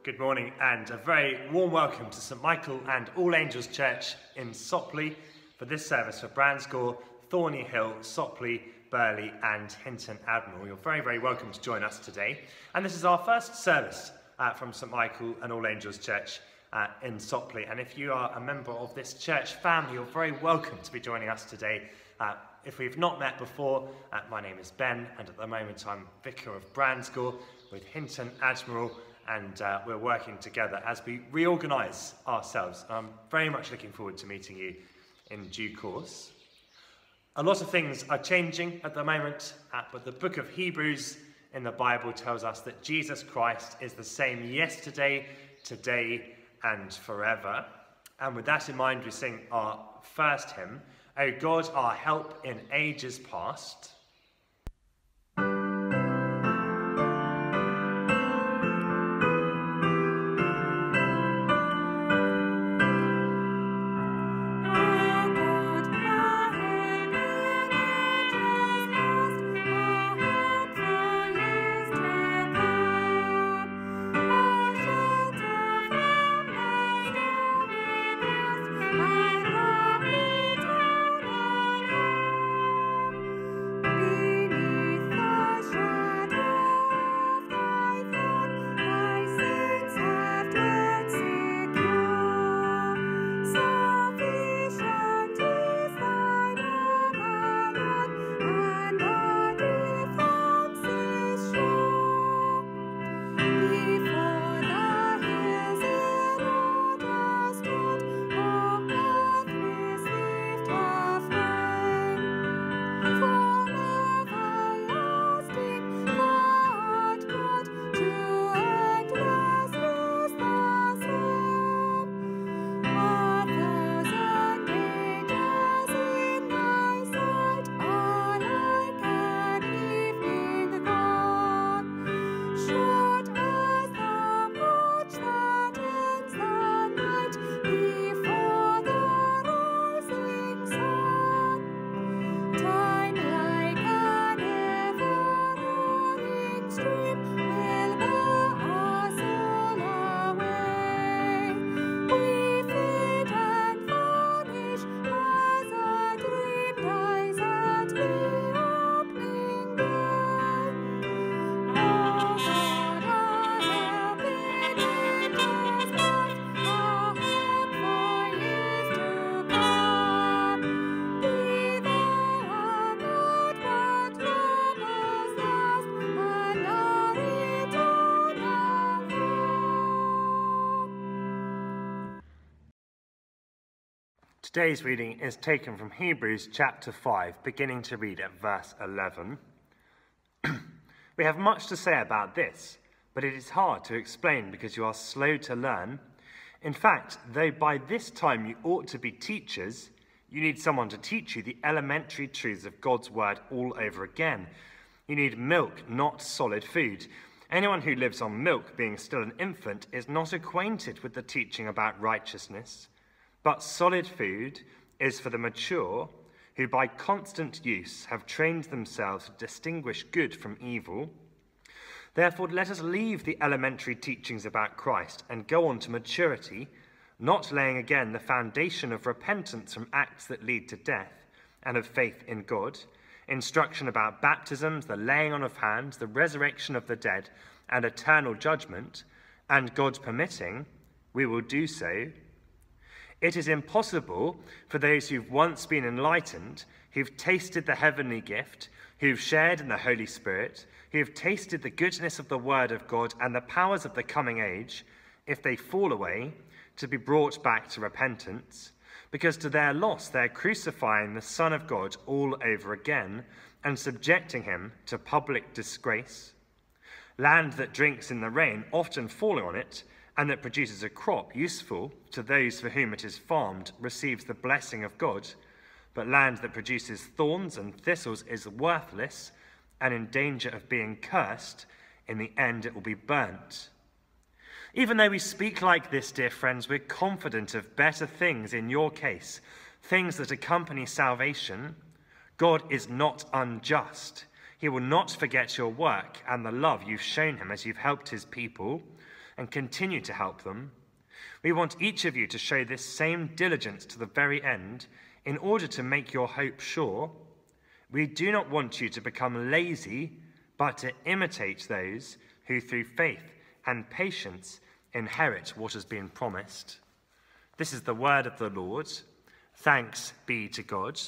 Good morning and a very warm welcome to St Michael and All Angels Church in Sopley for this service for Bransgore, Thorney Hill, Sopley, Burley and Hinton Admiral. You're very welcome to join us today. And this is our first service from St Michael and All Angels Church in Sopley. And if you are a member of this church family, you're very welcome to be joining us today. If we've not met before, my name is Ben, and at the moment I'm Vicar of Bransgore with Hinton Admiral, and we're working together as we reorganise ourselves. I'm very much looking forward to meeting you in due course. A lot of things are changing at the moment, but the book of Hebrews in the Bible tells us that Jesus Christ is the same yesterday, today and forever. And with that in mind, we sing our first hymn, O God, our help in ages past. Today's reading is taken from Hebrews chapter 5, beginning to read at verse 11. We have much to say about this, but it is hard to explain because you are slow to learn. In fact, though by this time you ought to be teachers, you need someone to teach you the elementary truths of God's word all over again. You need milk, not solid food. Anyone who lives on milk, being still an infant, is not acquainted with the teaching about righteousness. But solid food is for the mature, who by constant use have trained themselves to distinguish good from evil. Therefore, let us leave the elementary teachings about Christ and go on to maturity, not laying again the foundation of repentance from acts that lead to death and of faith in God, instruction about baptisms, the laying on of hands, the resurrection of the dead, and eternal judgment, and God permitting, we will do so. It is impossible for those who've once been enlightened, who've tasted the heavenly gift, who've shared in the Holy Spirit, who've tasted the goodness of the word of God and the powers of the coming age, if they fall away, to be brought back to repentance, because to their loss they're crucifying the Son of God all over again and subjecting him to public disgrace. Land that drinks in the rain, often falling on it, and that produces a crop useful to those for whom it is farmed, receives the blessing of God. But land that produces thorns and thistles is worthless and in danger of being cursed. In the end, it will be burnt. Even though we speak like this, dear friends, we're confident of better things in your case, things that accompany salvation. God is not unjust. He will not forget your work and the love you've shown him as you've helped his people. and continue to help them. We want each of you to show this same diligence to the very end in order to make your hope sure. We do not want you to become lazy, but to imitate those who through faith and patience inherit what has been promised. This is the word of the Lord. Thanks be to God.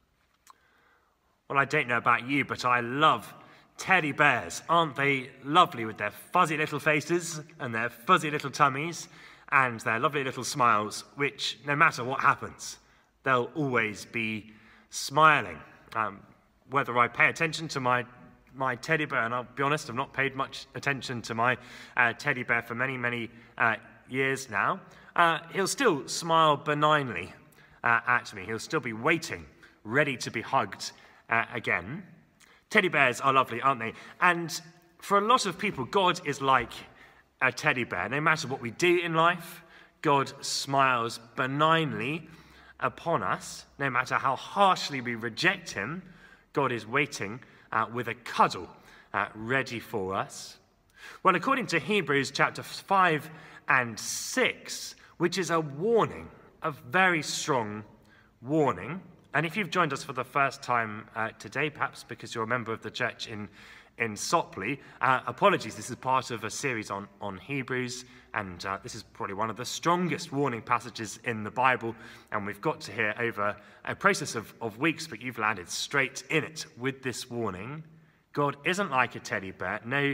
Well, I don't know about you, but I love teddy bears. Aren't they lovely with their fuzzy little faces and their fuzzy little tummies and their lovely little smiles, which no matter what happens, they'll always be smiling. Whether I pay attention to my teddy bear, and I'll be honest, I've not paid much attention to my teddy bear for many, many years now, he'll still smile benignly at me. He'll still be waiting, ready to be hugged again. Teddy bears are lovely, aren't they? And for a lot of people, God is like a teddy bear. No matter what we do in life, God smiles benignly upon us. No matter how harshly we reject him, God is waiting with a cuddle ready for us. Well, according to Hebrews chapter 5 and 6, which is a warning, a very strong warning. And if you've joined us for the first time today, perhaps because you're a member of the church in Sopley, apologies, this is part of a series on Hebrews, and this is probably one of the strongest warning passages in the Bible, and we've got to hear over a process of weeks, but you've landed straight in it with this warning. God isn't like a teddy bear. No,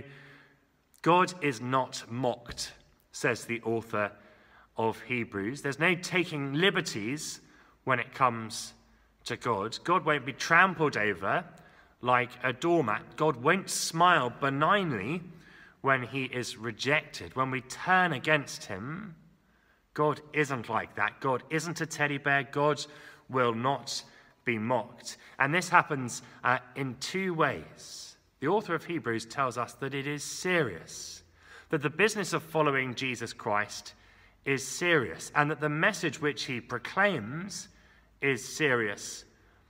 God is not mocked, says the author of Hebrews. There's no taking liberties when it comes to God. God won't be trampled over like a doormat. God won't smile benignly when he is rejected. When we turn against him, God isn't like that. God isn't a teddy bear. God will not be mocked. And this happens in two ways. The author of Hebrews tells us that it is serious, that the business of following Jesus Christ is serious, and that the message which he proclaims is serious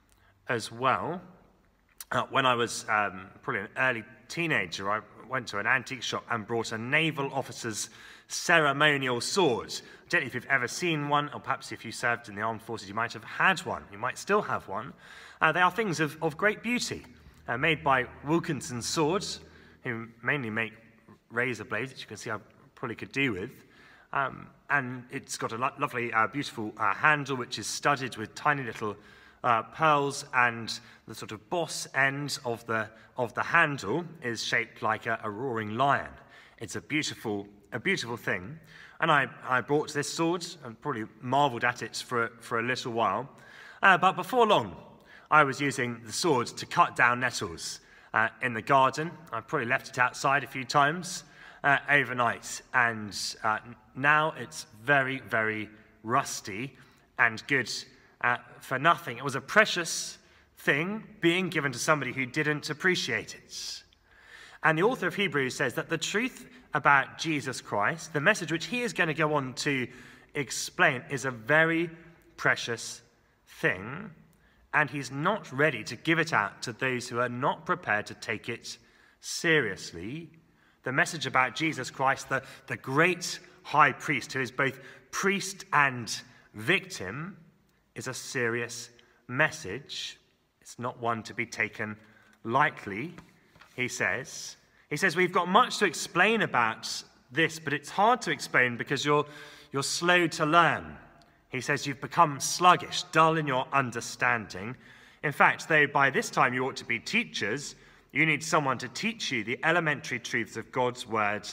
as well. When I was probably an early teenager, I went to an antique shop and brought a naval officer's ceremonial sword. I don't know if you've ever seen one, or perhaps if you served in the armed forces, you might have had one. You might still have one. They are things of great beauty, made by Wilkinson Swords, who mainly make razor blades, which you can see I probably could do with. And it's got a lovely, beautiful handle, which is studded with tiny little pearls, and the sort of boss end of the handle is shaped like a roaring lion. It's a beautiful thing. And I bought this sword and probably marvelled at it for a little while. But before long, I was using the sword to cut down nettles in the garden. I probably left it outside a few times overnight, and now it's very, very rusty and good for nothing. It was a precious thing being given to somebody who didn't appreciate it. And the author of Hebrews says that the truth about Jesus Christ, the message which he is going to go on to explain, is a very precious thing, and he's not ready to give it out to those who are not prepared to take it seriously. The message about Jesus Christ, the great high priest who is both priest and victim, is a serious message. It's not one to be taken lightly, he says. He says, we've got much to explain about this, but it's hard to explain because you're slow to learn. He says you've become sluggish, dull in your understanding. In fact, though by this time you ought to be teachers, you need someone to teach you the elementary truths of God's word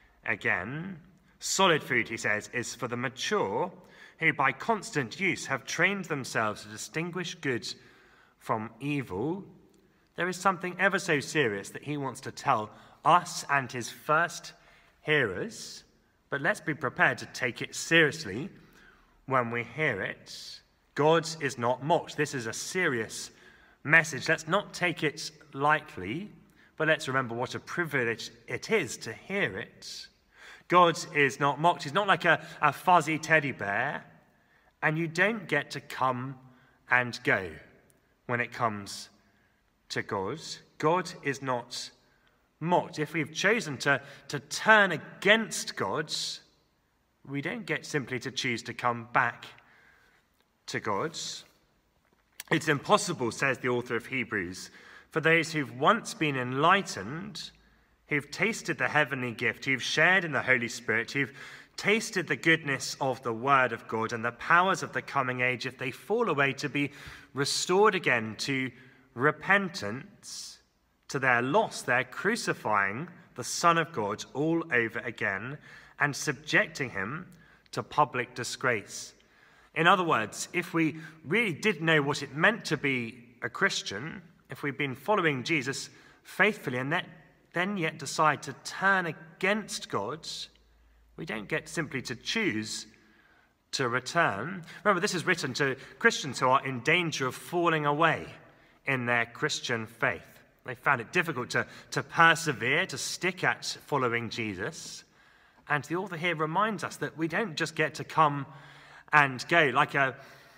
again. Solid food, he says, is for the mature, who by constant use have trained themselves to distinguish good from evil. There is something ever so serious that he wants to tell us and his first hearers, but let's be prepared to take it seriously when we hear it. God is not mocked. This is a serious message. Let's not take it lightly, but let's remember what a privilege it is to hear it. God is not mocked. He's not like a fuzzy teddy bear, and you don't get to come and go when it comes to God. God is not mocked. If we've chosen to turn against God, we don't get simply to choose to come back to God. It's impossible, says the author of Hebrews, for those who've once been enlightened, who've tasted the heavenly gift, who've shared in the Holy Spirit, who've tasted the goodness of the Word of God and the powers of the coming age, if they fall away, to be restored again to repentance, to their loss, their crucifying the Son of God all over again and subjecting him to public disgrace. In other words, if we really did know what it meant to be a Christian, if we've been following Jesus faithfully and then yet decide to turn against God, we don't get simply to choose to return. Remember, this is written to Christians who are in danger of falling away in their Christian faith. They found it difficult to persevere, to stick at following Jesus. And the author here reminds us that we don't just get to come and go like an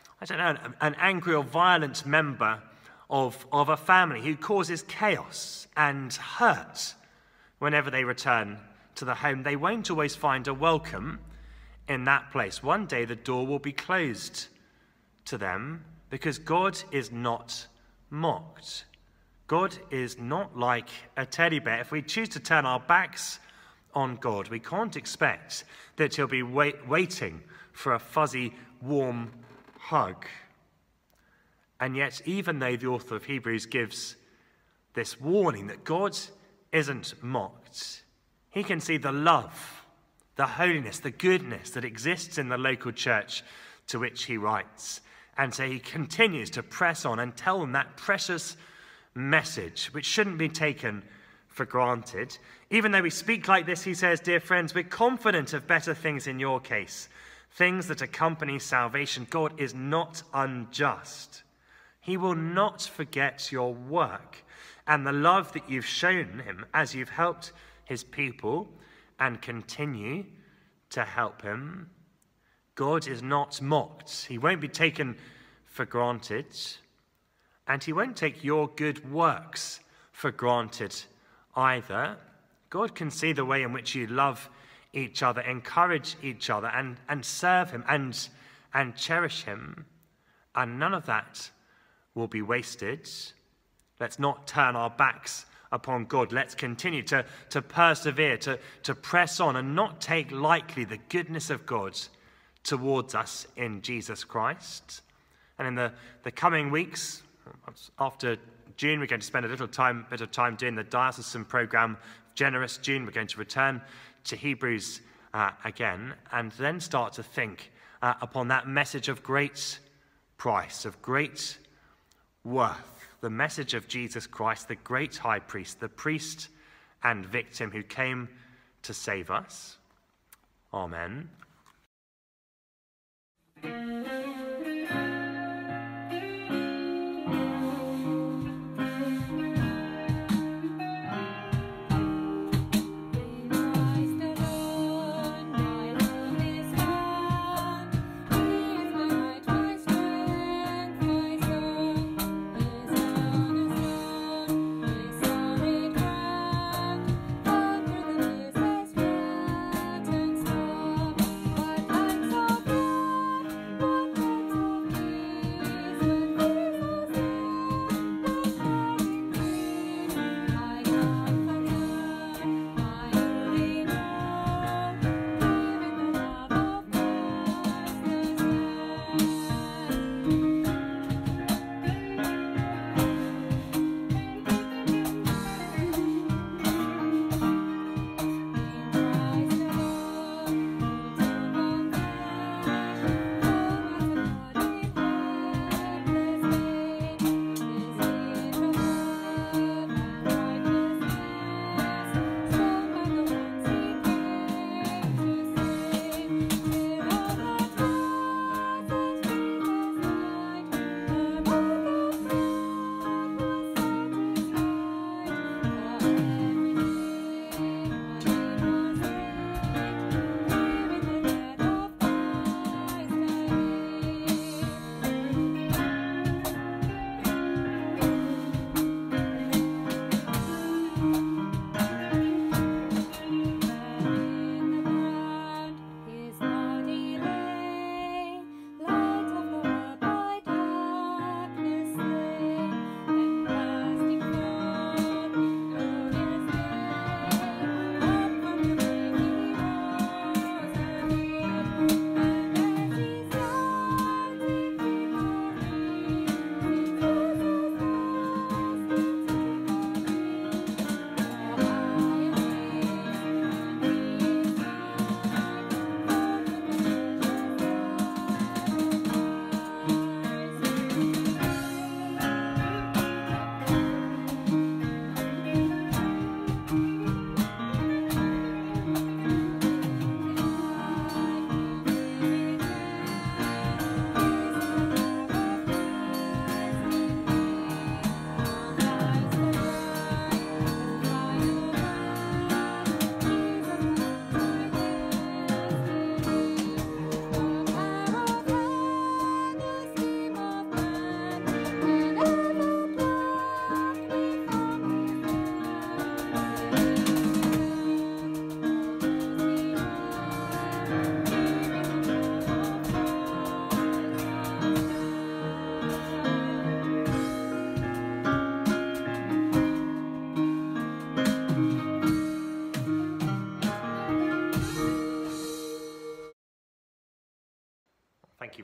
angry or violent member of a family who causes chaos and hurt whenever they return to the home. They won't always find a welcome in that place. One day the door will be closed to them because God is not mocked. God is not like a teddy bear. If we choose to turn our backs on God, we can't expect that he'll be waiting for a fuzzy, warm hug. And yet, even though the author of Hebrews gives this warning that God isn't mocked, he can see the love, the holiness, the goodness that exists in the local church to which he writes. And so he continues to press on and tell them that precious message, which shouldn't be taken for granted. Even though we speak like this, he says, dear friends, we're confident of better things in your case, things that accompany salvation. God is not unjust. He will not forget your work and the love that you've shown him as you've helped his people and continue to help him. God is not mocked. He won't be taken for granted. And he won't take your good works for granted either. God can see the way in which you love each other, encourage each other, and serve him and cherish him. And none of that will be wasted. Let's not turn our backs upon God. Let's continue to persevere, to press on and not take lightly the goodness of God towards us in Jesus Christ. And in the coming weeks, after June, we're going to spend a bit of time doing the diocesan program, Generous June. We're going to return to Hebrews again, and then start to think upon that message of great price, of great worth, the message of Jesus Christ, the great high priest, the priest and victim who came to save us. Amen.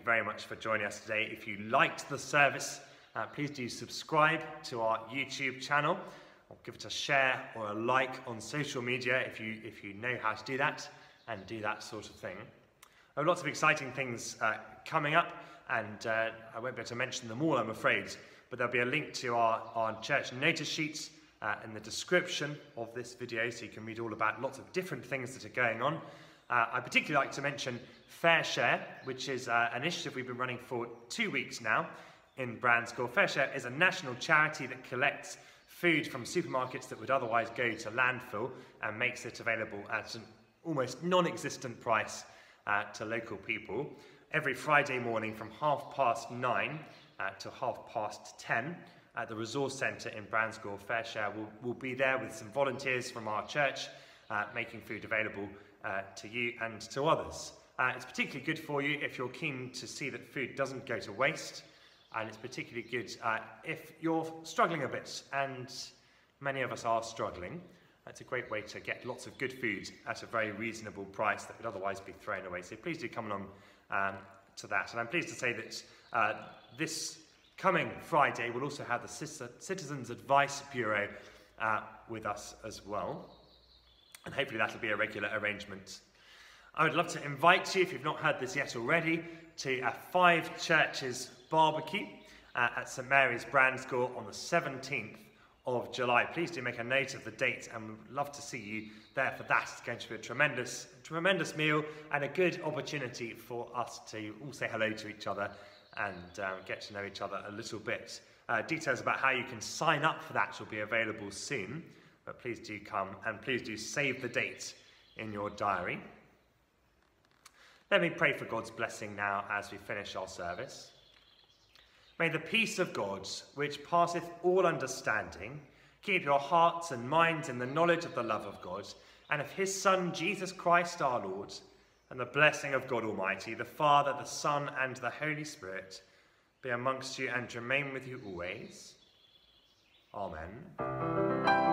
very much for joining us today. If you liked the service, please do subscribe to our YouTube channel, or give it a share or a like on social media if you know how to do that, and do that sort of thing. There are lots of exciting things coming up, and I won't be able to mention them all, I'm afraid, but there'll be a link to our church notice sheets in the description of this video, so you can read all about lots of different things that are going on. I'd particularly like to mention Fair Share, which is an initiative we've been running for 2 weeks now in Branscore. Fair Share is a national charity that collects food from supermarkets that would otherwise go to landfill and makes it available at an almost non-existent price to local people. Every Friday morning from 9:30 to 10:30 at the Resource Centre in Branscore, Fair Share will be there with some volunteers from our church making food available to you and to others. It's particularly good for you if you're keen to see that food doesn't go to waste, and it's particularly good if you're struggling a bit, and many of us are struggling. It's a great way to get lots of good food at a very reasonable price that would otherwise be thrown away. So please do come along to that. And I'm pleased to say that this coming Friday we'll also have the Citizens Advice Bureau with us as well. And hopefully that'll be a regular arrangement. I would love to invite you, if you've not heard this yet already, to a 5 Churches barbecue at St Mary's Branscore on the 17th of July. Please do make a note of the date, and we'd love to see you there for that. It's going to be a tremendous meal and a good opportunity for us to all say hello to each other and get to know each other a little bit. Details about how you can sign up for that will be available soon, but please do come, and please do save the date in your diary. Let me pray for God's blessing now as we finish our service. May the peace of God, which passeth all understanding, keep your hearts and minds in the knowledge of the love of God and of his Son, Jesus Christ our Lord, and the blessing of God Almighty, the Father, the Son, and the Holy Spirit, be amongst you and remain with you always. Amen.